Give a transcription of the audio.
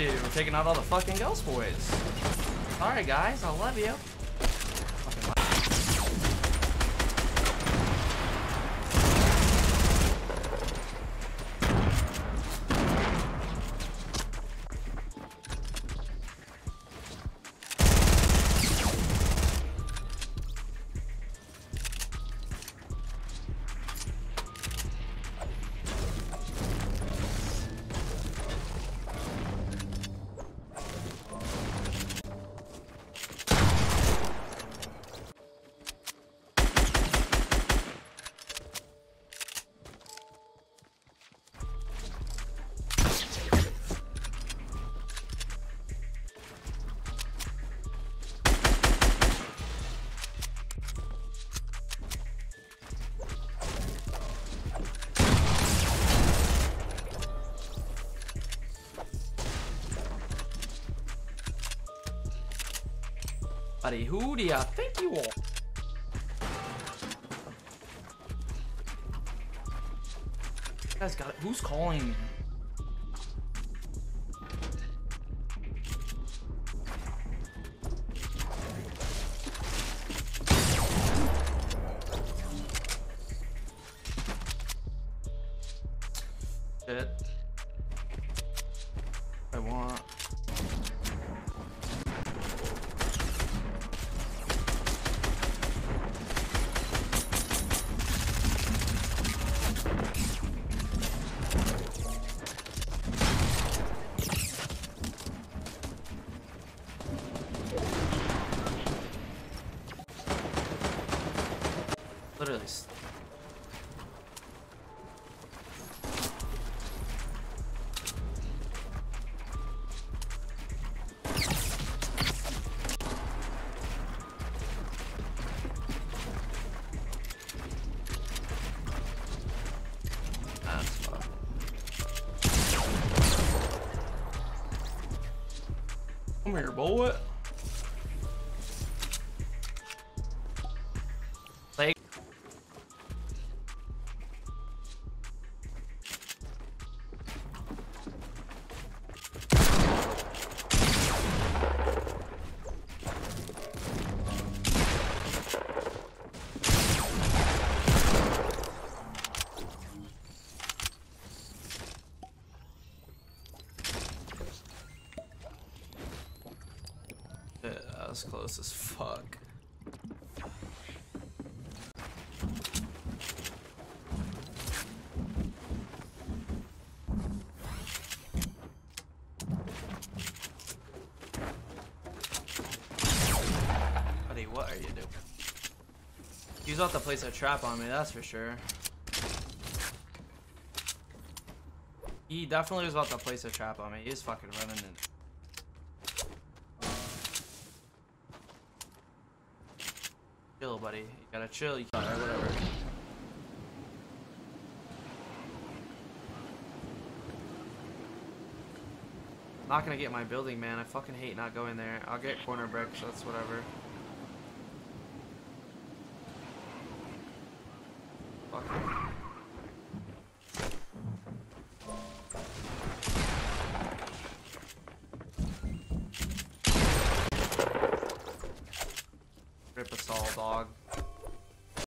Dude, we're taking out all the fucking ghost boys. Sorry guys, I love you. Buddy, who do ya think you are? You guys got it. Who's calling me? Shit. I want. Literally. That's fun. Come here, boy. Like. That was close as fuck. Buddy, what are you doing? He's about to place a trap on me, that's for sure. He definitely was about to place a trap on me. He's fucking running in. Chill, buddy. You gotta chill. You gotta, whatever. I'm not gonna get my building, man. I fucking hate not going there. I'll get corner bricks. That's whatever.